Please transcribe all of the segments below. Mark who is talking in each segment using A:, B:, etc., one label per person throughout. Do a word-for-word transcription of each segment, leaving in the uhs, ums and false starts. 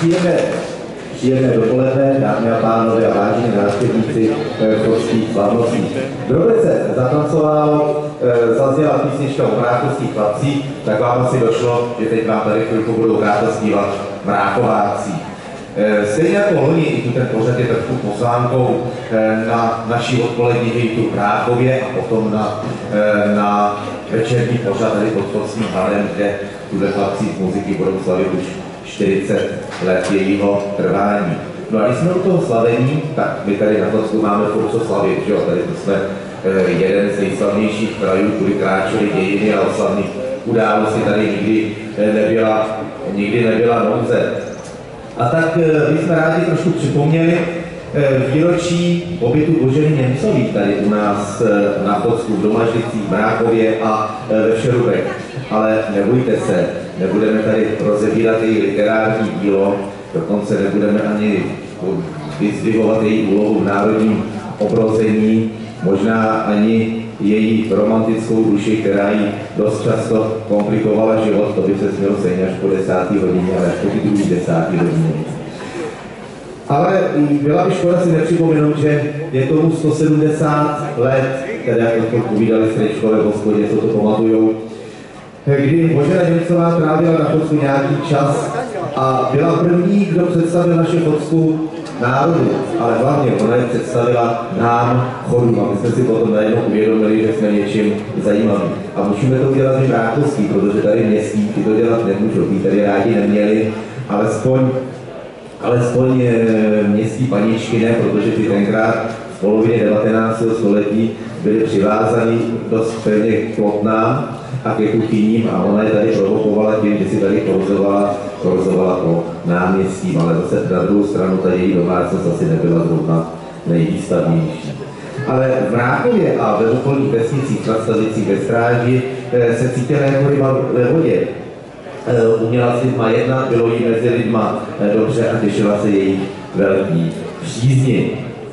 A: Příjemné, příjemné dopoledne, dámy a pánové a vážení návštěvníci chodských slavností. Kdo by se zatancoval, zazněla písnička o mrákovských chlapcích, tak vám asi došlo, že teď vám tady chvilku budou hrát a zpívat Mrákováci. Stejně jako loni, i tu ten pořad je trošku pozvánkou na naší odpolední hejtu v Mrákově a potom na, na večerní pořad tady pod Chodským hradem, kde tuhle chlapci z muziky budou slavit už čtyřicet let jejího trvání. No a když jsme u toho slavení, tak my tady na Chodsku máme furt co slavit, že jo? Tady to jsme jeden z nejslavnějších krajů, kudy kráčely dějiny a oslavných událostí tady nikdy nebyla, nikdy nebyla nouze. A tak my jsme rádi trošku připomněli výročí pobytu Boženy Němcových tady u nás na Chodsku, v Domažlicích, v Mrákově a ve Šerubech. Ale nebojte se, nebudeme tady rozebírat její literární dílo, dokonce nebudeme ani vyzdvihovat její úlohu v národním obrození, možná ani její romantickou duši, která jí dost často komplikovala život, to by se smělo stejně až po desátý hodině, ale až po ty druhý desátý hodině. Ale byla by škoda si nepřipomenout, že je tomu sto sedmdesát let, které jak to povídali Strejčkové v hospodě, co to pamatujou, kdy Božena Němcová trávila na Chodsku nějaký čas a byla první, kdo představil naše Chodsku národu, ale hlavně ona je představila nám, chodům, a my jsme si potom najednou uvědomili, že jsme něčím zajímaví. A musíme to dělat i mrákovský, protože tady městí ty to dělat nemůžou, ty tady rádi neměli, alespoň, alespoň městský paníčky ne, protože ty tenkrát v polovině devatenáctého století byly přivázaný dost pevně k plotnám a ke kuchyním a ona je tady provokovala tím, že si tady korzovala, korzovala po náměstí, ale zase na druhou stranu ta její domácnost asi nebyla zrovna nejvýstavnější. Ale v Mrákově a ve okolních vesnicích, nad Stazicích, ve Stráži se cítila jako ryba ve vodě. Uměla s lidma jednat, bylo jí mezi lidma dobře a těšila se její velký přízni.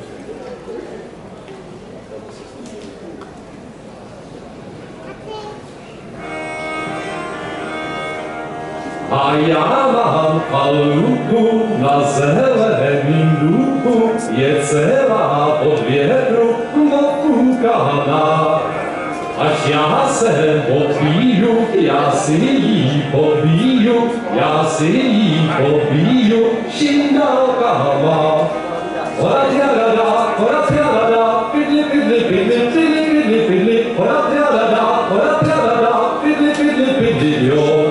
B: A já mám chalupu na zeleným duchu, je celá od větru napůkaná. Až já se popiju, já si jí popiju, já si jí popiju šindálkama. Hora tjadada, hora tjadada, pidli, pidli, pidli, pidli, pidli, pidli, hora tjadada, hora tjadada, pidli, pidli, pidli, jo.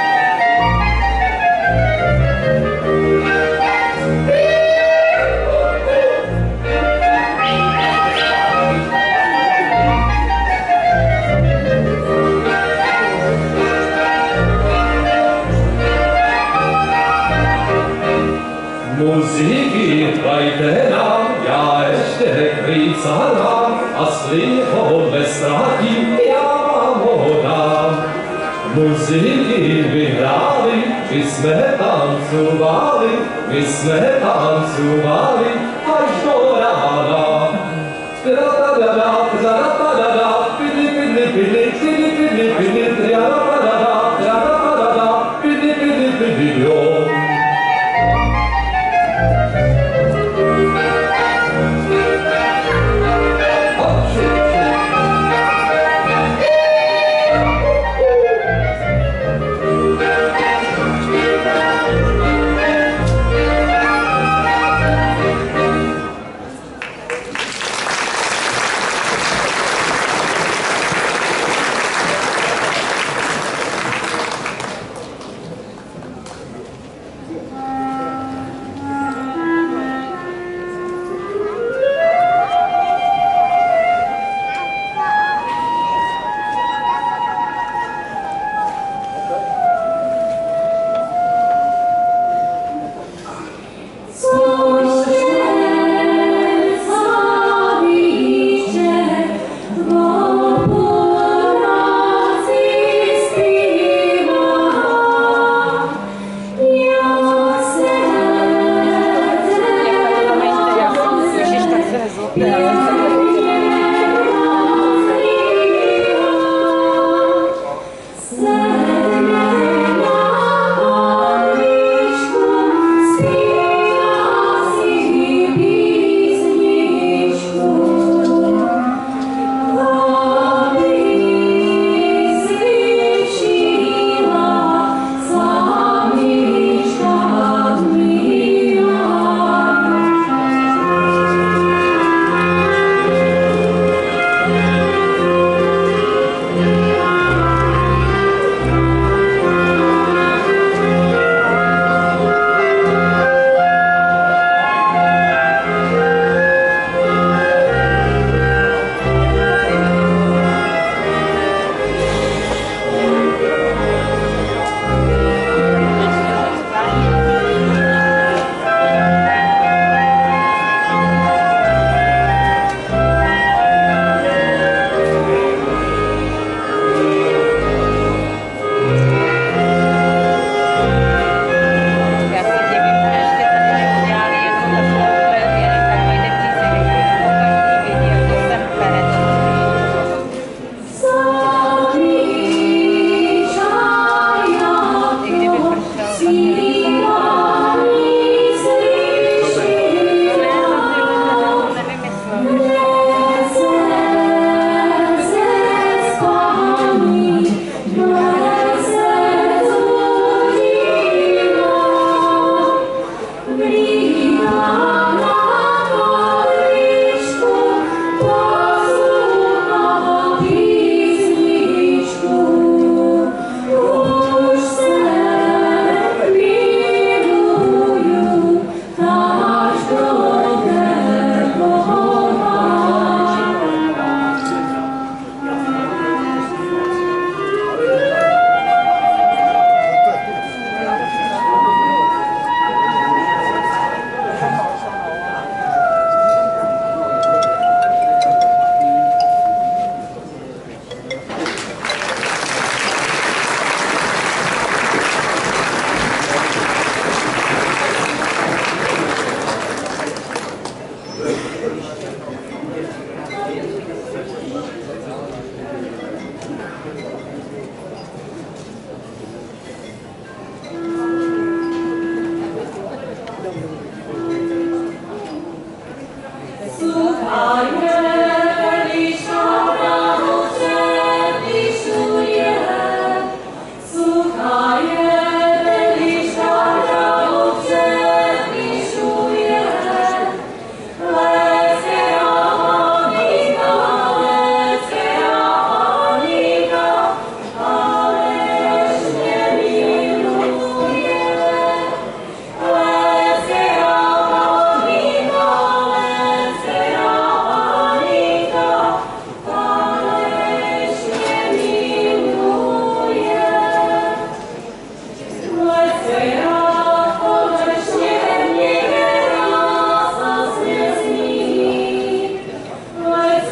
B: Muziky hrajte nám, já ještě krýcám a sliho nestrátím, já vám ho dám. Muziky vyhráli, my jsme tancovali, my jsme tancovali až do rána. Tra-ta-da-da, tra-ta-da-da, pidli, pidli, pidli, pidli, pidli, pidli, tra-ta-da-da, tra-ta-da-da, pidli, pidli, pidli, jo.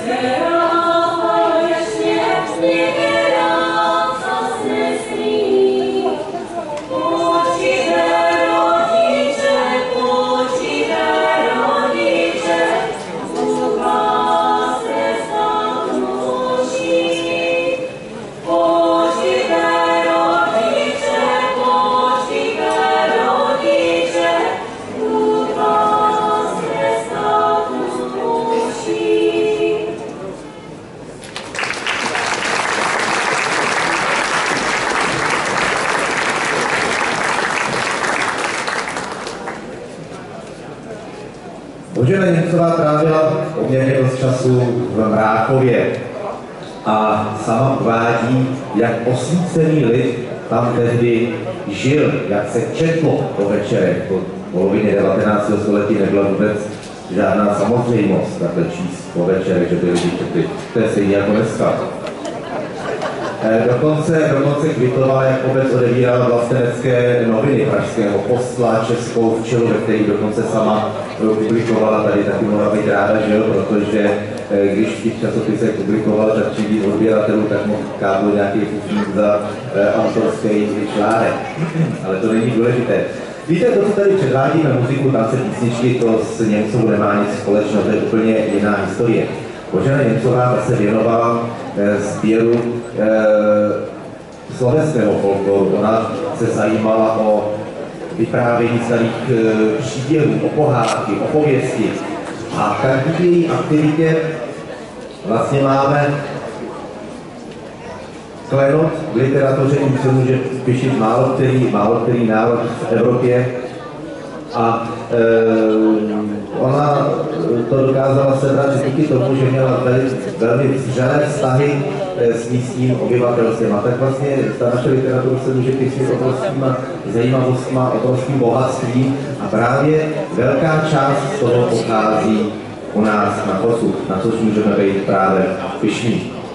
A: Božena Němcová trávila poměrně dost času v Mráchově a sama uvádí, jak osvícený lid tam tehdy žil, jak se četlo po večerech. Po polovině devatenáctého století nebyla vůbec žádná samozřejmost takhle číst po večerech, že by lidi četli. To je stejně jako dneska. Dokonce, dokonce kvitovala, jak obec odebírala vlastenecké noviny pražského Postla, Českou včelu, ve kterých dokonce sama publikovala, tady taky mohla být ráda, že jo, protože když v těch časopisech publikovala, tak třídí odběratelů, tak mohl káblu nějaký fufík za autorský článek. Ale to není důležité. Víte, to, co tady předvádíme muziku, tance, písničky, to s Němcovou nemá nic společného, to je úplně jiná historie. Božena Němcová se věnovala sběru e, slovenského folkloru. Ona se zajímala o vyprávění starých e, příběhů, o pohádky, o pověsti. A v její aktivitě vlastně máme klenot v literatuře, jim se může píšit málo který, málo který národ v Evropě. A e, ona to dokázala sebrat díky tomu, že měla velmi, velmi vřelé vztahy s místním obyvatelstvem. A tak vlastně ta naše literatura se může písnit obrovskýma zajímavostma, obrovským bohatstvím a právě velká část z toho pochází u nás na Kosu, na což můžeme být právě pyšní.